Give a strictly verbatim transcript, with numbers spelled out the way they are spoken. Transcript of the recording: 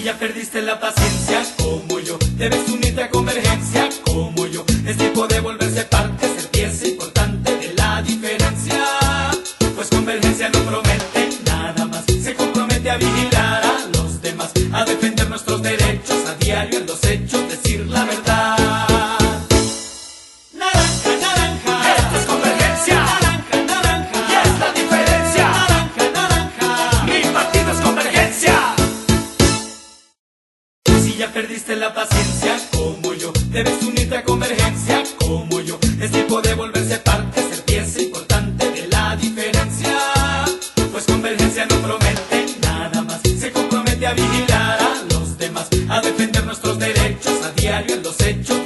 ya perdiste la paciencia, como yo, debes unirte a Convergencia, como yo. Es tiempo de volverse parte, ser pieza importante de la diferencia. Pues Convergencia no promete nada más, se compromete a vigilar a los demás, a defender nuestros derechos, a diario en los hechos decir la verdad. Naranja, naranja, esto es Convergencia. naranja, naranja, Y es la diferencia. naranja, naranja. Mi partido es Convergencia. Si ya perdiste la paciencia, como yo, debes unirte a Convergencia, como yo. Es tiempo de volverse parte, ser pieza importante de la diferencia. Pues Convergencia no promete nada más, se compromete a vigilar a los demás, a defender nuestros derechos, a diario en los hechos